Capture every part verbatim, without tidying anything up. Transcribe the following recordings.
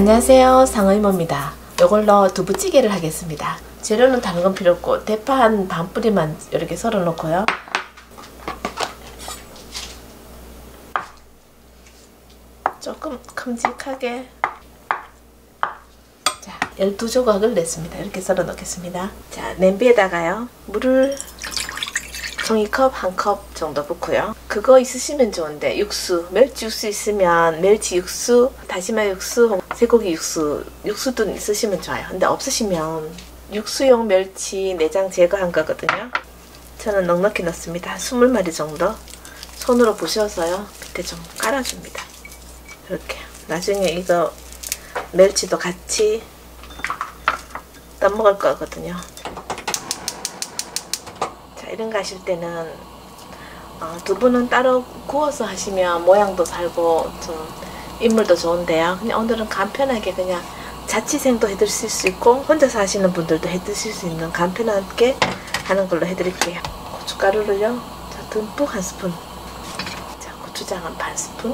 안녕하세요, 상의모입니다. 이걸로 두부찌개를 하겠습니다. 재료는 다른 건 필요 없고 대파 한 반 뿌리만 이렇게 썰어 놓고요. 조금 큼직하게 자, 열두 조각을 냈습니다. 이렇게 썰어 놓겠습니다. 자, 냄비에다가요 물을 종이컵 한 컵 정도 붓고요. 그거 있으시면 좋은데 육수, 멸치 육수 있으면 멸치 육수, 다시마 육수, 쇠고기 육수, 육수도 있으시면 좋아요. 근데 없으시면 육수용 멸치 내장 제거한 거거든요. 저는 넉넉히 넣습니다. 한 스무 마리 정도 손으로 부셔서요 밑에 좀 깔아줍니다. 이렇게 나중에 이거 멸치도 같이 떠먹을 거거든요. 자, 이런 거 하실 때는 어, 두부는 따로 구워서 하시면 모양도 살고 좀 인물도 좋은데요. 그냥 오늘은 간편하게 그냥 자취생도 해드실 수 있고 혼자서 하시는 분들도 해드실 수 있는 간편하게 하는 걸로 해드릴게요. 고춧가루를요 자, 듬뿍 한 스푼, 자, 고추장은 반 스푼,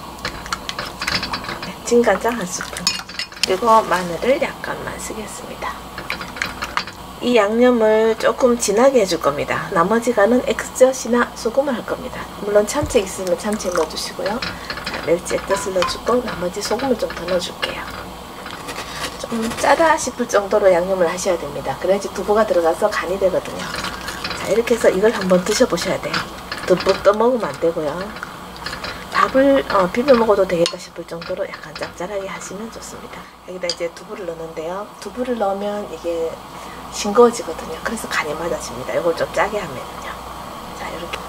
네, 진간장 한 스푼, 그리고 마늘을 약간만 쓰겠습니다. 이 양념을 조금 진하게 해줄 겁니다. 나머지가는 엑스젓이나 소금을 할 겁니다. 물론 참치 있으면 참치 넣어주시고요. 자, 멸치 액젓을 넣어주고 나머지 소금을 좀 더 넣어줄게요. 좀 짜다 싶을 정도로 양념을 하셔야 됩니다. 그래야지 두부가 들어가서 간이 되거든요. 자, 이렇게 해서 이걸 한번 드셔보셔야 돼요. 듬뿍 떠먹으면 안 되고요. 밥을 어, 비벼 먹어도 되겠다 싶을 정도로 약간 짭짤하게 하시면 좋습니다. 여기다 이제 두부를 넣는데요. 두부를 넣으면 이게 싱거워지거든요. 그래서 간이 맞아집니다. 이걸 좀 짜게 하면요. 자, 이렇게.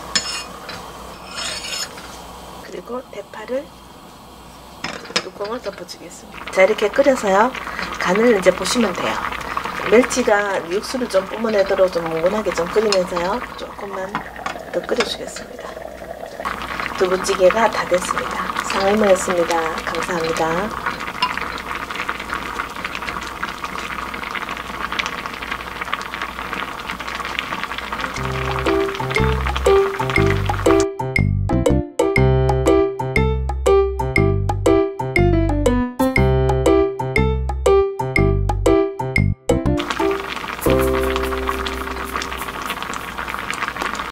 그리고 대파를 뚜껑을 덮어주겠습니다. 자, 이렇게 끓여서요. 간을 이제 보시면 돼요. 멸치가 육수를 좀 뿜어내도록 좀 뭉근하게 좀 끓이면서요. 조금만 더 끓여주겠습니다. 두부찌개가 다 됐습니다. 상의모였습니다. 감사합니다.